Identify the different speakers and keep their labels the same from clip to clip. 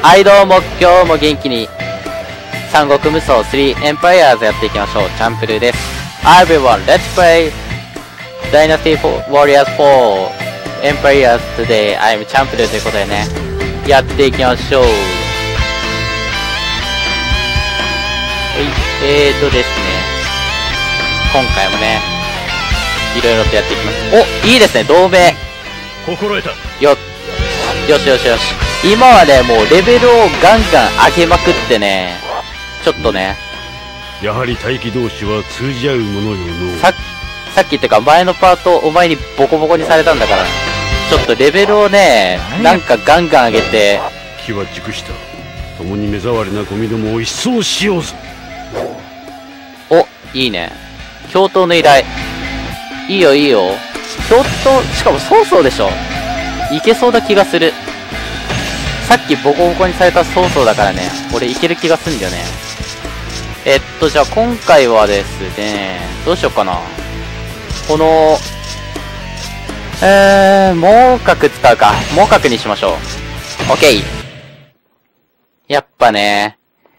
Speaker 1: はいどうも、今日も元気に三国無双3 Empires やっていきましょう。チャンプルーです。Everyone, let's play Dynasty Warriors 4 Empires today. I'm チャンプルーということでね、やっていきましょう。ですね、今回もね、いろいろとやっていきます。お、いいですね、同盟。
Speaker 2: 心得た。
Speaker 1: よしよしよし。今はね、もうレベルをガンガン上げまくってね、ちょっとね。
Speaker 2: やはり大気同士は通じ合うものよの。
Speaker 1: さっきってか前のパートお前にボコボコにされたんだから、ちょっとレベルをね、なんかガンガン上げて。
Speaker 2: 気は熟した。共に目障りなゴミどもを一掃しようぞ。
Speaker 1: お、いいね。共闘の依頼。いいよいいよ。共闘、しかも曹操でしょ。いけそうな気がする。さっきボコボコにされた曹操だからね、俺いける気がすんだよね。じゃあ今回はですね、どうしようかな。この、猛角使うか。猛角にしましょう。オッケー。やっぱね、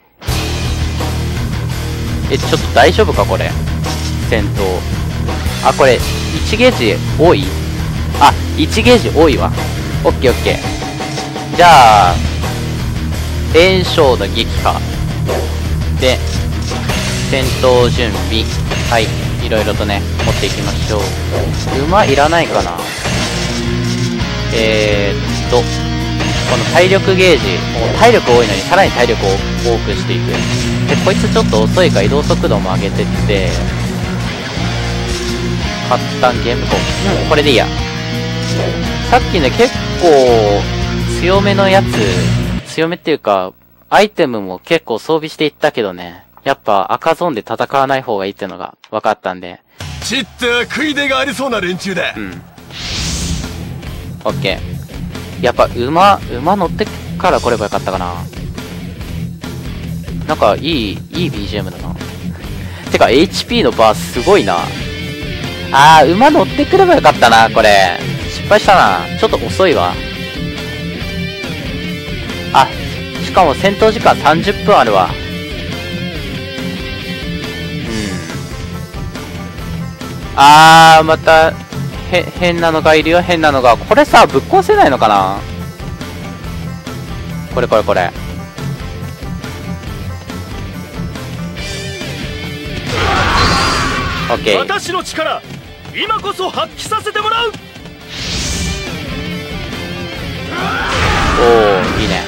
Speaker 1: ちょっと大丈夫かこれ。戦闘。あ、これ、1ゲージ多い？あ、1ゲージ多いわ。オッケーオッケー。じゃあ、炎章の撃破。で、戦闘準備。はい。いろいろとね、持っていきましょう。馬いらないかな。この体力ゲージ。もう体力多いのにさらに体力を多くしていく。で、こいつちょっと遅いから移動速度も上げてって、発端ゲームコン。これでいいや。さっきね、結構、強めのやつ、強めっていうか、アイテムも結構装備していったけどね、やっぱ赤ゾーンで戦わない方がいいってのが分かったんで。
Speaker 3: ちって食い出がありそうな連中だ。
Speaker 1: うん。オッケー。やっぱ馬乗ってから来ればよかったかな。なんかいい BGM だな。てか HP のバーすごいな。馬乗ってくればよかったな、これ。失敗したな。ちょっと遅いわ。しかも戦闘時間30分あるわ。また、変なのがいるよ、変なのが。これさ、ぶっ壊せないのかな？これ。オッケー。
Speaker 2: 私の力、今こそ発揮させてもらう。
Speaker 1: おー、いいね。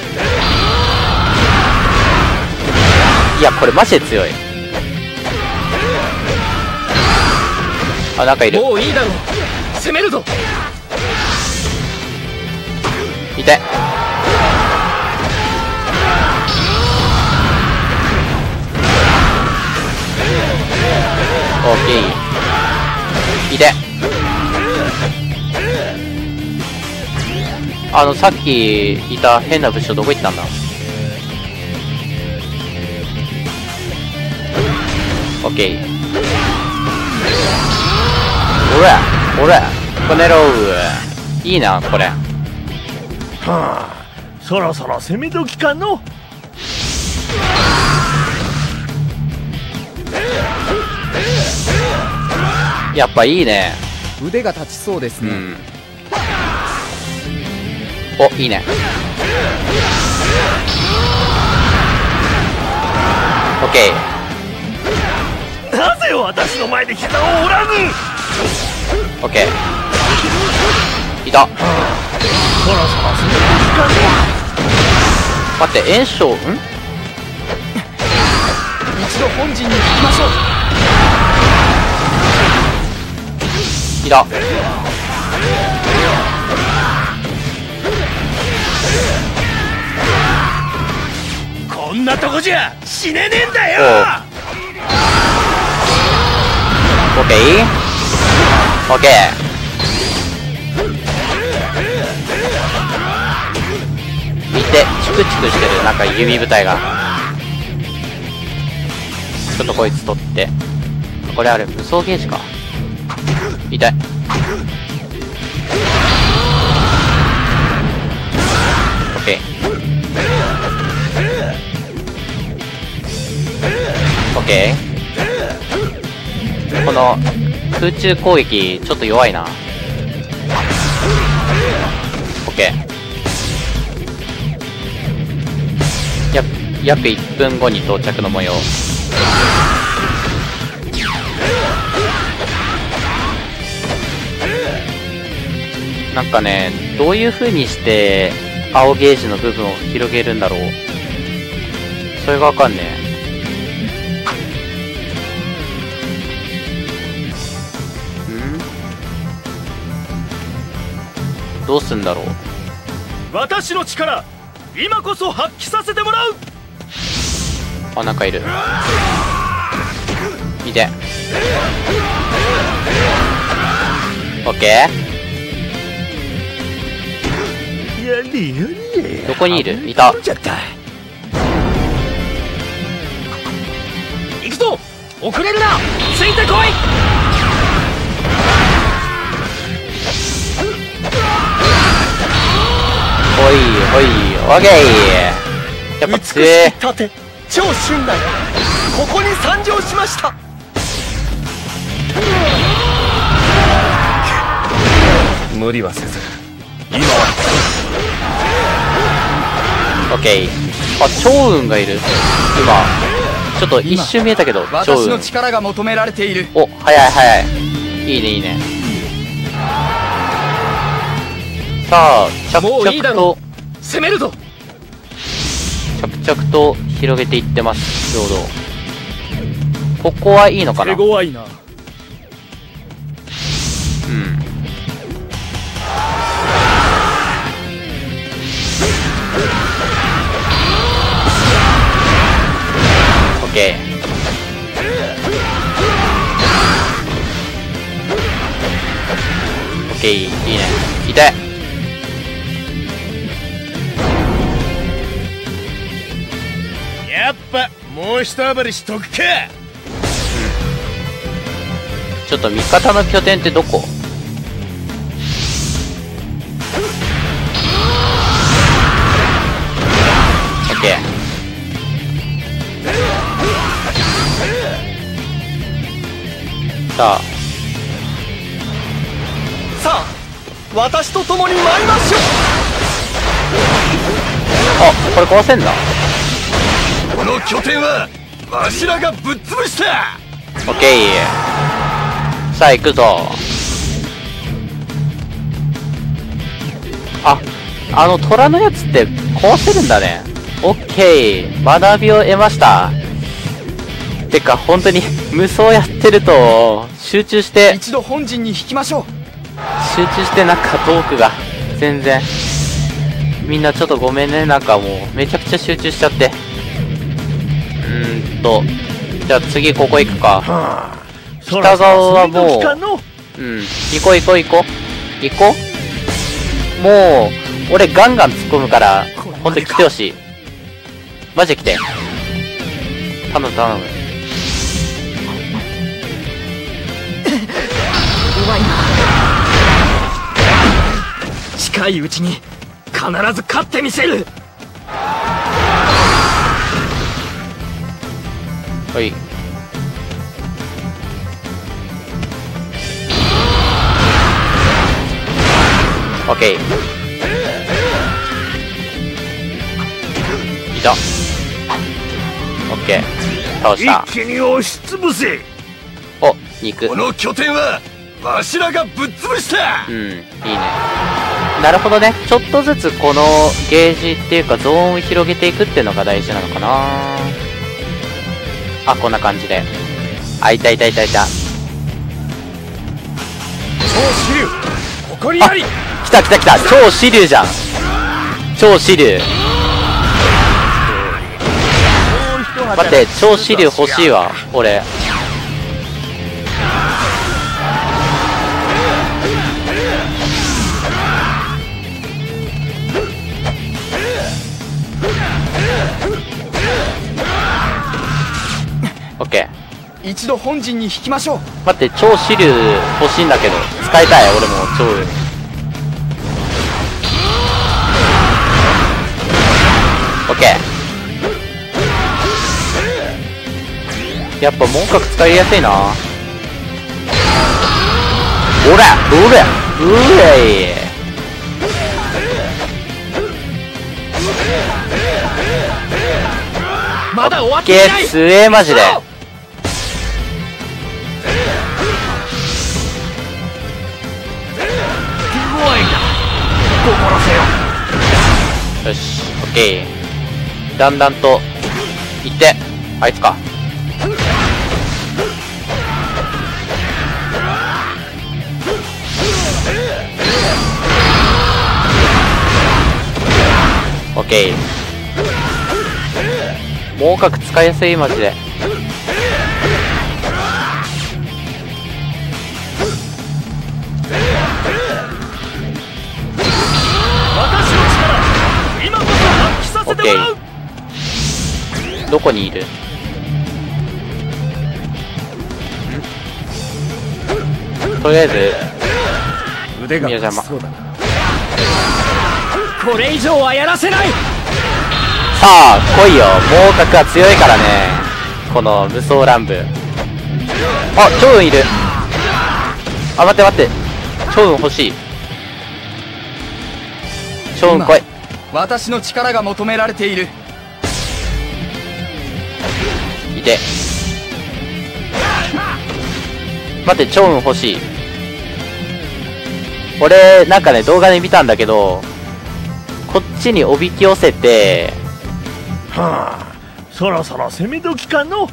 Speaker 1: いや、これマジで強い。なんかいる。
Speaker 3: もういいだろう。攻めるぞ。
Speaker 1: 痛い。オッケー。痛い。さっきいた変な武将どこ行ったんだ？オッケー。おらこねろー。いいなこれ。
Speaker 2: はあ、そろそろ攻め時かの。
Speaker 1: やっぱいいね。
Speaker 4: 腕が立ちそうですね。
Speaker 1: お、いいね。オッケ
Speaker 2: ー。なぜ私の前で膝を折らぬ。
Speaker 1: オッケー。いた。
Speaker 2: そろそろ攻め時間
Speaker 1: だ。待って、炎章、
Speaker 4: 一度本陣に行きましょう。
Speaker 1: いた。
Speaker 2: こんなとこじゃ死ねねえんだよ。
Speaker 1: オッケー。オッケー。見て、チクチクしてる、なんか弓部隊が。ちょっとこいつ取って。これあれ、無双ゲージか。痛い。オッケー。 オッケー。この空中攻撃ちょっと弱いな。オッケー。約1分後に到着の模様。なんかね、どういう風にして青ゲージの部分を広げるんだろう。それがわかんねえ。どうすんだろう。
Speaker 3: 私の力今こそ発揮させてもらう。
Speaker 1: あ、なんかいる。いて。オッケー。どこにいる？いた。
Speaker 3: 行くぞ、遅れるな、ついてこい。
Speaker 1: ほいほい、オッケー。やっぱ強え。
Speaker 3: 盾超俊大、ここに参上しました。無理はせず今は
Speaker 1: オッケー。あ、趙雲がいる。今ちょっと一瞬見えたけど、趙
Speaker 4: 私の
Speaker 1: 雲。
Speaker 4: 力が求められている。
Speaker 1: お、早い早い。いいねいいね。さあ、着
Speaker 3: もういいだ
Speaker 1: 々と
Speaker 3: ろ攻めるぞ。
Speaker 1: 着々と広げていってます。ちょうどここはいいのかな。
Speaker 3: 強いな。
Speaker 1: うん。オッケー。オッケー、いいね。痛い。
Speaker 3: やっぱもう一暴れしとくか。
Speaker 1: ちょっと味方の拠点ってどこ？オッケー。さあ、
Speaker 3: さあ私と共に参りましょ
Speaker 1: あ、これ壊せんだ。
Speaker 3: う。この拠点はわしらがぶっ潰した。
Speaker 1: オッケー。さあ行くぞ。あの虎のやつって壊せるんだね。オッケー、学びを得ました。てか本当に無双やってると集中して
Speaker 4: 一度本陣に引きましょう。
Speaker 1: なんかトークが全然、みんなちょっとごめんね。なんかもうめちゃくちゃ集中しちゃって。じゃあ次ここ行くか。北側はもう、行こう。もう俺ガンガン突っ込むからほんと来てほしい。マジで来て、頼む。
Speaker 4: 弱いな。
Speaker 3: 近いうちに必ず勝ってみせる。
Speaker 1: はい。オッケー。いた。オッケー。倒した。
Speaker 3: 一気に押しつぶせ。
Speaker 1: お、肉。
Speaker 3: この拠点はわしらがぶっ潰した。
Speaker 1: うん、いいね。なるほどね。ちょっとずつこのゲージっていうかゾーンを広げていくっていうのが大事なのかな。あ、こんな感じで。あ、いた。
Speaker 3: 超支流誇りあり。
Speaker 1: 来た。超支流じゃん。超支流。待って、超支流欲しいわ、俺。オッケー。
Speaker 4: 一度本陣に引きましょう。
Speaker 1: 待って、超支流欲しいんだけど、使いたい、俺も超。オッケー。 やっぱ門角使いやすいな。おらうらうらい。
Speaker 4: まだ終わっ
Speaker 1: ゲ
Speaker 4: ていない。
Speaker 1: ー強えマジで。よし、オッケー。だんだんといって、あいつか。オッケー。猛角使いやすいマジで。オッケー。どこにいる？とりあえず
Speaker 3: 腕が
Speaker 1: 宮島。
Speaker 3: そうだな。
Speaker 4: これ以上はやらせない。
Speaker 1: さあ来いよ、猛角は強いからね、この無双乱舞。あ、趙雲いる。あ、待って待って、趙雲欲しい。趙雲来い。
Speaker 4: 私の力が求められている。
Speaker 1: いて。待って、趙雲欲しい。俺なんかね動画で見たんだけど、こっちにおびき寄せて、
Speaker 5: はあ、そろそろ攻め時かの。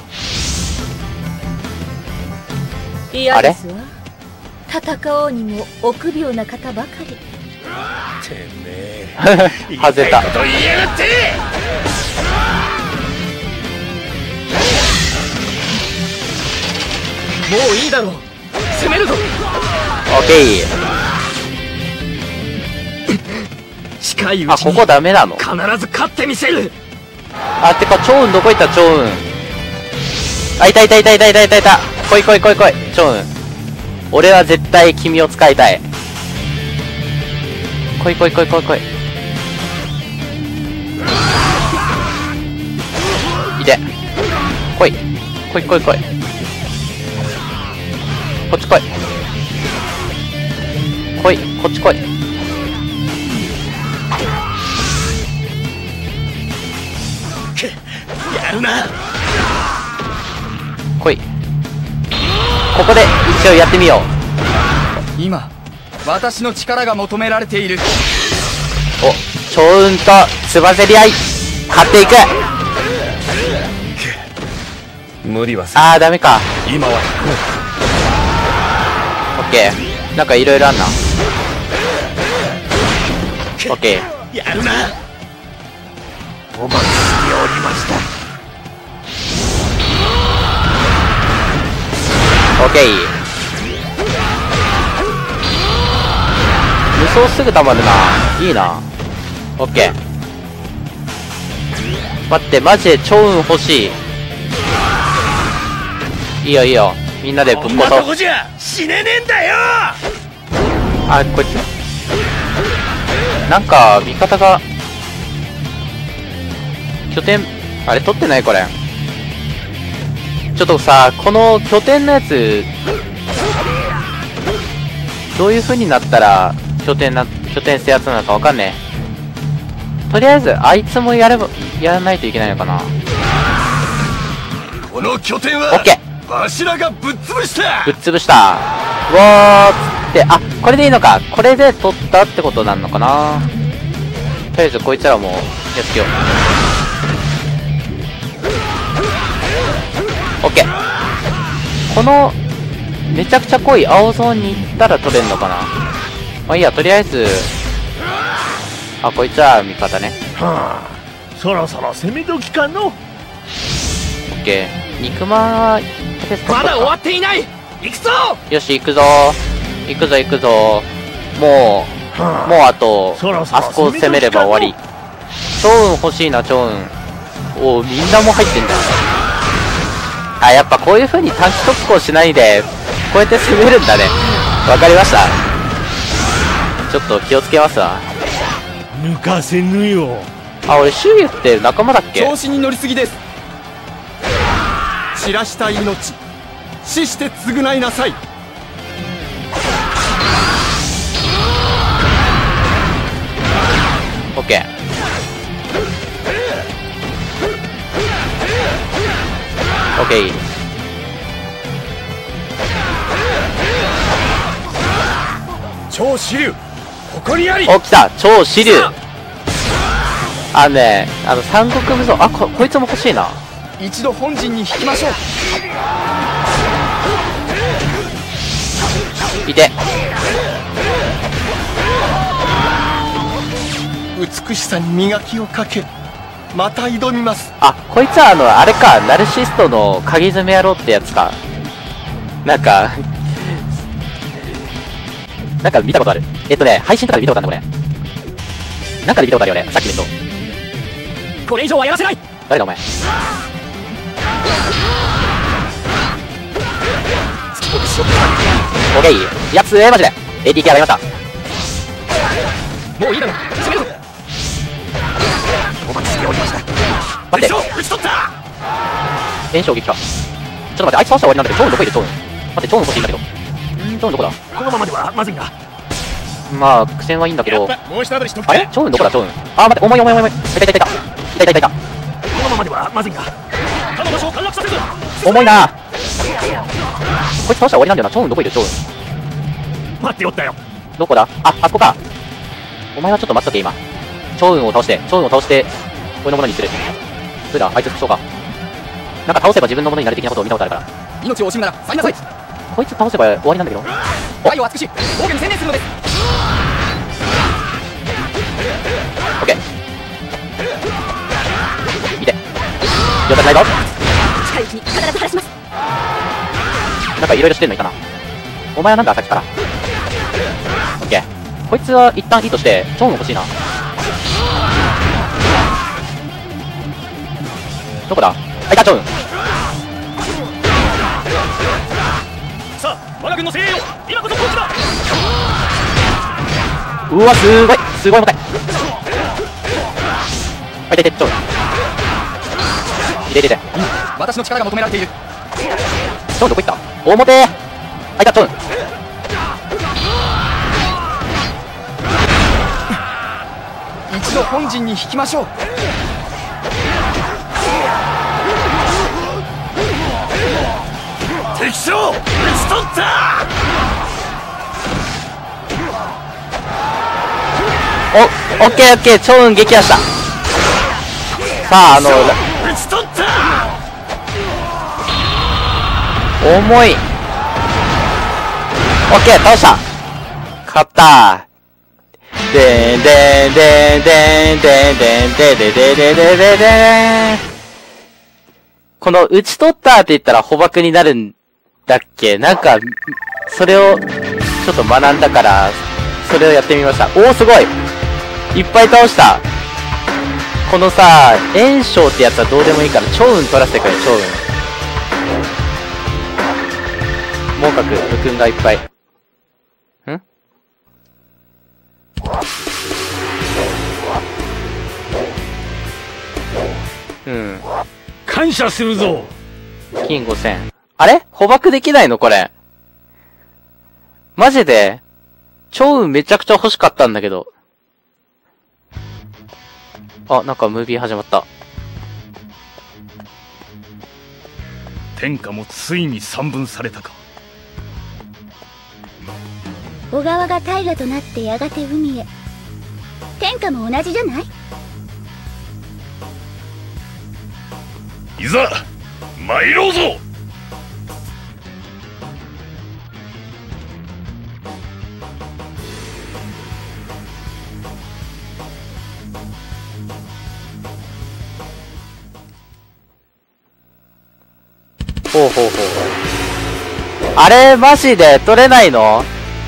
Speaker 6: 嫌ですわ。戦おうにも臆病な方ばかり。
Speaker 5: てめえ
Speaker 1: 外れた。
Speaker 5: と言いやがって。
Speaker 4: もういいだろう。攻めるぞ。
Speaker 1: オッケー。
Speaker 4: 近いう
Speaker 1: あ、こ
Speaker 4: ちに
Speaker 1: こダメなの？
Speaker 4: 必ず勝ってみせる。
Speaker 1: あ、てか趙雲どこ行った？趙雲。あ、いたいたいたいたいたいたいた。来い来い来い来い、趙雲。俺は絶対君を使いたい。来い来い来い来い来い。いて。来い来い来い来い。こっち来い。来い、こっち来い。
Speaker 5: やるな。
Speaker 1: 来い。ここで一応やってみよう。
Speaker 4: 今私の力が求められている。
Speaker 1: お、趙雲とつばぜり合い、勝っていく。
Speaker 3: 無理はせ
Speaker 1: あーダメか。
Speaker 3: 今は
Speaker 1: オッケー。なんかいろいろあんな。オッケー。
Speaker 5: やるな。
Speaker 3: お待ちしておりました。
Speaker 1: オッケー。無双すぐ溜まるな。いいな。オッケー。待って、マジで趙雲欲しい。いいよいいよ、みんなでぶっ
Speaker 5: こんな
Speaker 1: こと
Speaker 5: こじゃ死ねねえんだよ。
Speaker 1: あ、こいつなんか味方が拠点あれ取ってない？これちょっとさ、この拠点のやつどういう風になったら拠点制圧なのかわかんねえ。とりあえずあいつもやらないといけないのかな。
Speaker 3: この拠点
Speaker 1: オ
Speaker 3: は
Speaker 1: ッケー。
Speaker 3: わしらがぶっ潰した
Speaker 1: ぶっ潰した。うわーっつって、あ、これでいいのか。これで取ったってことなのかな。とりあえずこいつらもやっつけよう。オッケー。このめちゃくちゃ濃い青ゾーンに行ったら取れるのかな。まあいいや、とりあえず、あ、こいつは味方ね。
Speaker 5: はあ、そろそろ攻め時かの。
Speaker 1: オッケー。肉まんはとりあえず取っとくか。
Speaker 4: まだ終わっていない。行くぞ。
Speaker 1: よし、行くぞ行くぞ行くぞ。もうあと
Speaker 5: そろそろ
Speaker 1: あそこを攻めれば終わり。趙雲欲しいな、趙雲。おお、みんなも入ってんだ。あ、やっぱこういう風に短期特攻しないでこうやって攻めるんだね。わかりました。ちょっと気をつけますわ。
Speaker 5: 抜かせぬよ。
Speaker 1: あ、俺周囲って仲間だっけ？
Speaker 4: 調子に乗りすぎです。
Speaker 3: 散らした命、死して償いなさい。
Speaker 1: オッケー。オッケー。
Speaker 3: 超支流、ここにあり。
Speaker 1: お、来た超支流。あのね、三国無双、こいつも欲しいな。
Speaker 4: 一度本陣に引きましょう。
Speaker 1: いて。
Speaker 3: 美しさに磨きをかけ、また挑みます。
Speaker 1: あ、こいつはあれか、ナルシストの鍵爪野郎ってやつか。なんか見たことある。配信とかで見たことあるんだ、これ。なんかで見たことあるよね、さっきの人。
Speaker 4: これ以上はやらせない。
Speaker 1: 誰だお前。オッケー。やつマジで ATK 上がりました。
Speaker 4: もういいだろ、攻めるぞ。お待ちしておりました。
Speaker 1: 待って、
Speaker 3: 撃ち取った。
Speaker 1: 炎症撃破。ちょっと待って、あいつ倒したら終わりなんだけど、超雲どこいる？超雲。待って、超雲欲しいんだけど。超雲どこだ？
Speaker 5: このままではまずいが。
Speaker 1: まあ苦戦はいいんだけど。
Speaker 3: もう一度しとく。
Speaker 1: あれ？超雲どこだ？超雲。あ、待って、重い。いた。
Speaker 5: このままではまずいが。他の場所を陥落させる。
Speaker 1: 重いな。こいつ倒したら終わりなんだよな。超雲どこいる？超雲。
Speaker 5: 待っておったよ。
Speaker 1: どこだ？あそこか。お前はちょっと待っとけ、今。超雲を倒して、俺のものにする。どれだ？あいつ副将か。なんか倒せば自分のものになる的なことを見たことあるから。
Speaker 4: 命を惜しむなら去りなさい。
Speaker 1: こいつ倒せば終わりなんだけど。
Speaker 4: 愛を尽くし防御に専念するのです。
Speaker 1: オッケー。見て。状態ないぞ。
Speaker 6: 近いうちに必ず晴らします。
Speaker 1: なんかいろいろしてんのいたな。お前はなんださっきから。オッケー。こいつは一旦いいとして、超雲欲しいな。どこだ？あ、いた、超雲。
Speaker 5: さあ、我が軍の精鋭よ、今こそこっちだ。
Speaker 1: うわ、すごい重たい。あ、いて、超雲。いて。
Speaker 4: 私の力が求められている。
Speaker 1: 超雲どこ行った？表。あ、いた、超雲。
Speaker 4: 一度本陣に引きましょう。
Speaker 3: 敵将撃ち取った。
Speaker 1: オッケー、超雲撃破した。さあ、
Speaker 3: 撃ち取った。
Speaker 1: 重い。オッケー、倒した。勝ったー。でんでんでんでんでんでんでんでんでんでんでんでんでん。この打ち取ったって言ったら捕獲になるんだっけ？なんか、それをちょっと学んだから、それをやってみました。おー、すごい！いっぱい倒した。このさ、炎症ってやつはどうでもいいから、超雲取らせてくれ、超雲。猛角、武君がいっぱい。
Speaker 2: 感謝するぞ。
Speaker 1: 金5000。あれ？捕獲できないのこれ。マジで？超雲めちゃくちゃ欲しかったんだけど。あ、なんかムービー始まった。
Speaker 5: 天下もついに三分されたか。
Speaker 6: 小川が大河となってやがて海へ。天下も同じじゃない？
Speaker 5: いざ参ろうぞ。
Speaker 1: ほう。あれ、マジで取れないの？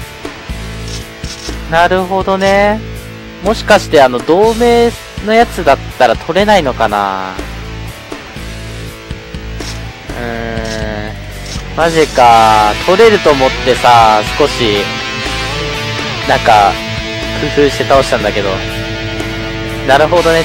Speaker 1: なるほどね。もしかして同盟のやつだったら取れないのかな？マジか。取れると思ってさ、少し、なんか、工夫して倒したんだけど。なるほどね。ちょっと勉強になりました。前回のパートに続き。ということでね、今回はここまでにします。次回は、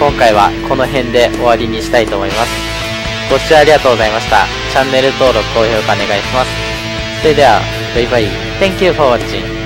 Speaker 1: 今回はこの辺で終わりにしたいと思います。ご視聴ありがとうございました。チャンネル登録、高評価お願いします。それでは、バイバイ。Thank you for watching.